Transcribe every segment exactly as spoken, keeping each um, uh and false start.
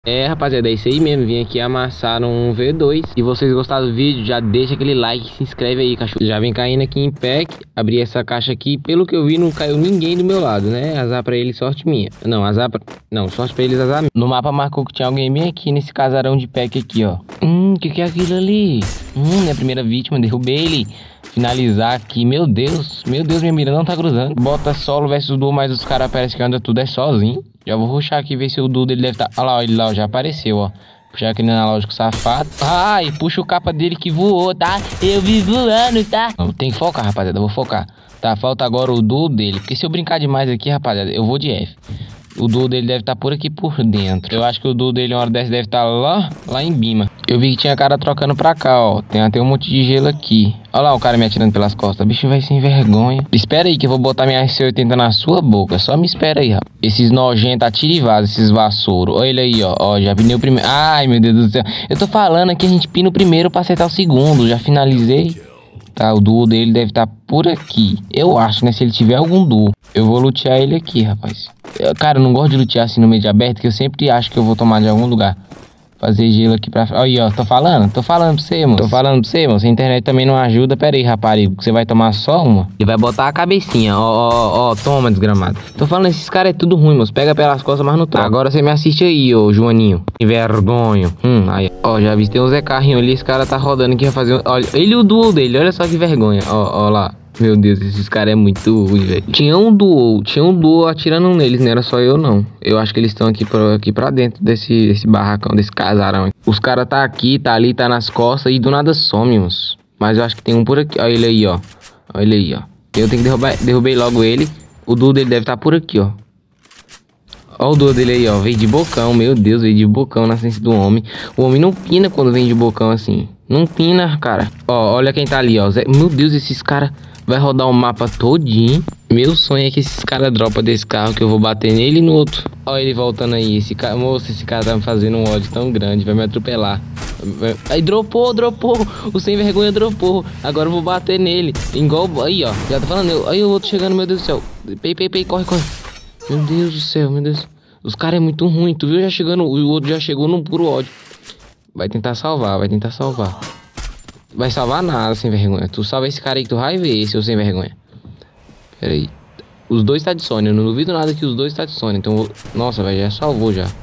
É, rapaziada, é isso aí mesmo. Vim aqui amassar um V dois. Se vocês gostaram do vídeo, já deixa aquele like, se inscreve aí, cachorro. Já vem caindo aqui em pack. Abri essa caixa aqui. Pelo que eu vi, não caiu ninguém do meu lado, né? Azar pra ele, sorte minha. Não, azar pra... Não, sorte pra eles, azar minha. No mapa marcou que tinha alguém bem aqui nesse casarão de pack aqui, ó. Hum, que que é aquilo ali? Hum, minha primeira vítima, derrubei ele. Finalizar aqui, meu Deus. Meu Deus, minha mira não tá cruzando. Bota solo versus duo, mas os caras parecem que anda tudo é sozinho. Já vou rushar aqui, ver se o duo dele deve estar... Olha lá, ele lá, já apareceu, ó. Puxar aquele analógico safado. Ai, puxa o capa dele que voou, tá? Eu vi voando, tá? Não, tem que focar, rapaziada, eu vou focar. Tá, falta agora o duo dele. Porque se eu brincar demais aqui, rapaziada, eu vou de F. O duo dele deve estar por aqui por dentro. Eu acho que o duo dele, uma hora dessa, deve estar lá, lá em Bima. Eu vi que tinha cara trocando pra cá, ó. Tem até um monte de gelo aqui. Olha lá o cara me atirando pelas costas. Bicho vai sem vergonha. Espera aí que eu vou botar minha R C oitenta na sua boca. Só me espera aí, rapaz. Esses nojentos atirivados, esses vassouros. Olha ele aí, ó. Ó, já pinei o primeiro. Ai, meu Deus do céu. Eu tô falando aqui, a gente pina o primeiro pra acertar o segundo. Já finalizei. Tá, o duo dele deve estar por aqui. Eu acho, né? Se ele tiver algum duo. Eu vou lutear ele aqui, rapaz. Eu, cara, eu não gosto de lutear assim no meio de aberto, que eu sempre acho que eu vou tomar de algum lugar. Fazer gelo aqui pra... Olha aí, ó. Tô falando? Tô falando pra você, mano. Tô falando pra você, mano. Se a internet também não ajuda, pera aí, rapariga. Você vai tomar só uma. Ele vai botar a cabecinha. Ó, ó, ó. Toma, desgramado. Tô falando, esses caras é tudo ruim, moço. Pega pelas costas, mas não troca. Agora você me assiste aí, ô, Joaninho. Que vergonha. Hum, aí. Ó, já vi, tem um Zé Carrinho ali. Esse cara tá rodando aqui, vai fazer... Olha, ele e o duo dele. Olha só que vergonha. Ó, ó lá. Meu Deus, esses caras é muito ruim, velho. Tinha um duo, tinha um duo atirando neles, não era só eu, não. Eu acho que eles estão aqui pra, aqui pra dentro desse, desse barracão, desse casarão. Os caras tá aqui, tá ali, tá nas costas e do nada some, moço. Mas eu acho que tem um por aqui. Olha ele aí, ó. Olha ele aí, ó. Eu tenho que derrubar, derrubei logo ele. O duo dele deve estar por aqui, ó. Olha o duo dele aí, ó. Veio de bocão, meu Deus, veio de bocão na ciência do homem. O homem não pina quando vem de bocão assim. Não pina, cara. Ó, olha quem tá ali, ó. Meu Deus, esses caras... Vai rodar o mapa todinho. Meu sonho é que esses caras dropam desse carro, que eu vou bater nele e no outro. Olha ele voltando aí. Esse cara, moço, esse cara tá me fazendo um ódio tão grande. Vai me atropelar. Aí dropou, dropou. O sem vergonha dropou. Agora eu vou bater nele. Igual. Aí, ó. Já tô falando. Aí o outro chegando, meu Deus do céu. Pei, pei, pei, corre, corre. Meu Deus do céu, meu Deus. Os caras é muito ruim. Tu viu já chegando. O outro já chegou no puro ódio. Vai tentar salvar, vai tentar salvar. Vai salvar nada, sem vergonha. Tu salva esse cara aí que tu vai ver, seu sem vergonha. Pera aí. Os dois tá de Sônia. Eu não duvido nada que os dois tá de Sônia. Então, nossa, velho, já salvou já.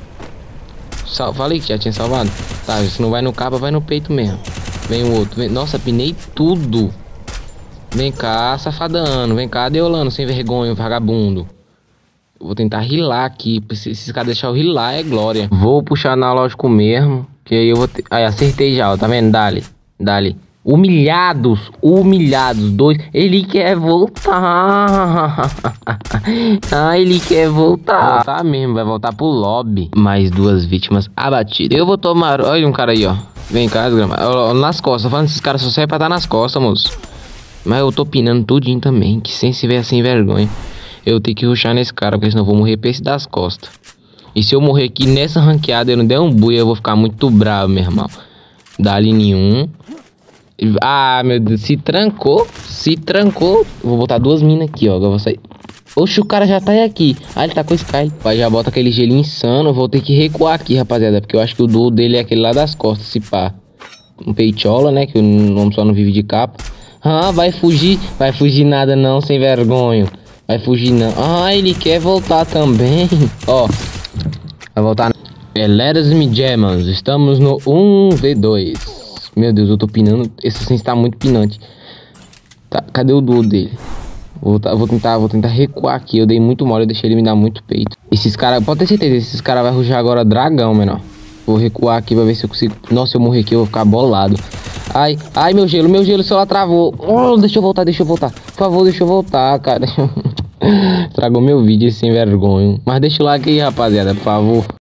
Sal... Falei que já tinha salvado. Tá, se não vai no capa, vai no peito mesmo. Vem o outro. Vem... Nossa, pinei tudo. Vem cá, safadano. Vem cá, deolano, sem vergonha, vagabundo. Eu vou tentar rilar aqui. Se esses caras deixar eu rilar, é glória. Vou puxar analógico mesmo. Que aí eu vou ter... Aí, acertei já, ó. Tá vendo? Dali. Dali. Humilhados, humilhados, dois. Ele quer voltar. Ah, ele quer voltar. Voltar mesmo, vai voltar pro lobby. Mais duas vítimas abatidas. Eu vou tomar. Olha um cara aí, ó. Vem cá, desgramado. Nas costas. Tô falando que esses caras só servem pra estar nas costas, moço. Mas eu tô pinando tudinho também. Que sem se ver sem vergonha. Eu tenho que rushar nesse cara, porque senão eu vou morrer pra esse das costas. E se eu morrer aqui nessa ranqueada, eu não der um buia, eu vou ficar muito bravo, meu irmão. Dali nenhum. Ah, meu Deus, se trancou. Se trancou. Vou botar duas minas aqui, ó. Eu vou sair. Oxe, o cara já tá aqui. Ah, ele tá com Sky. Pai, já bota aquele gelinho insano. Vou ter que recuar aqui, rapaziada. Porque eu acho que o duo dele é aquele lá das costas, se pá. Um peitola, né? Que o nome só não vive de capa. Ah, vai fugir. Vai fugir nada não, sem vergonha. Vai fugir não. Ah, ele quer voltar também. Ó. Vai voltar. É, Letters Me Gemmas. Estamos no um V dois. Meu Deus, eu tô pinando. Esse senso tá muito pinante. Tá, cadê o duo dele? Vou, tá, vou tentar, vou tentar recuar aqui. Eu dei muito mole, eu deixei ele me dar muito peito. Esses caras, pode ter certeza, esses caras vão rushar agora dragão, menor. Vou recuar aqui pra ver se eu consigo. Nossa, se eu morrer aqui, eu vou ficar bolado. Ai, ai, meu gelo, meu gelo, o celular travou. Oh, deixa eu voltar, deixa eu voltar. Por favor, deixa eu voltar, cara. Estragou meu vídeo sem vergonha. Mas deixa o like aí, rapaziada, por favor.